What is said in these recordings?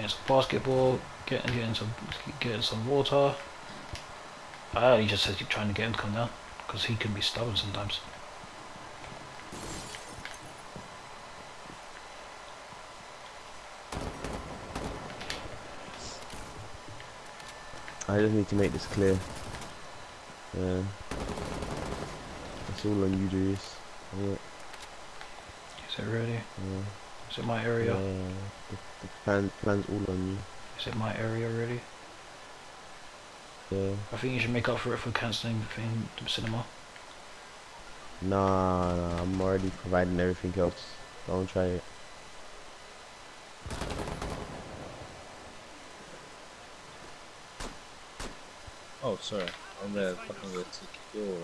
some basketball, getting some water. He just says you're trying to get him to come down because he can be stubborn sometimes. I just need to make this clear. That's all on you, Darius. Yeah. Is it really? Yeah. Is it my area? Yeah. The plan's all on you. Is it my area really? Yeah. I think you should make up for it for cancelling the cinema. Nah, I'm already providing everything else. Don't try it. Oh, sorry. I'm there fucking with the door.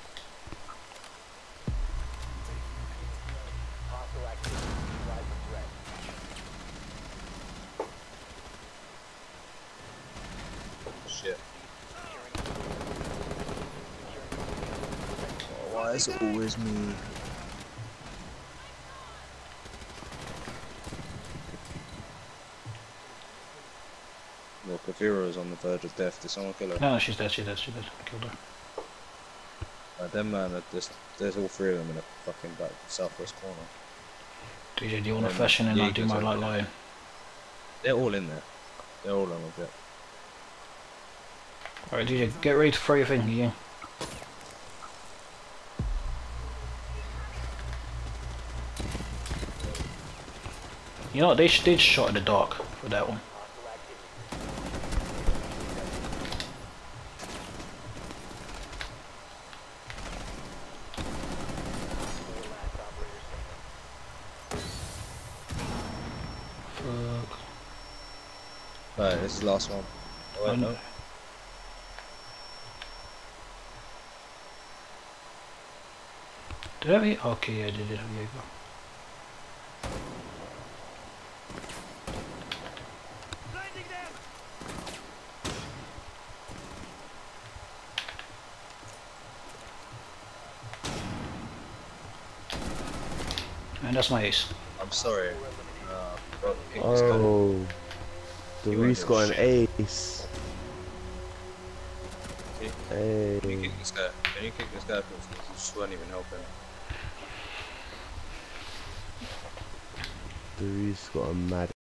Shit. Oh, why is it always me? Look, Kavira is on the verge of death. Did someone kill her? No, she's dead. She's dead. Killed her. Them man, there's all three of them in the fucking back southwest corner. DJ, do you want to fashion and I do my light lion? They're all in there. They're all on the jet. Alright, DJ, get ready to throw your thing again. You know what, they did shot in the dark for that one. Fuck. Alright, this is the last one. Oh, wait, no. Did I have it? Okay, yeah, I did have Jaeger. And that's my ace. I'm sorry. Oh, the Reese got an ace. Hey. Can you kick this guy? Can you kick this guy? Because he just wasn't even helping. The Reese got a mad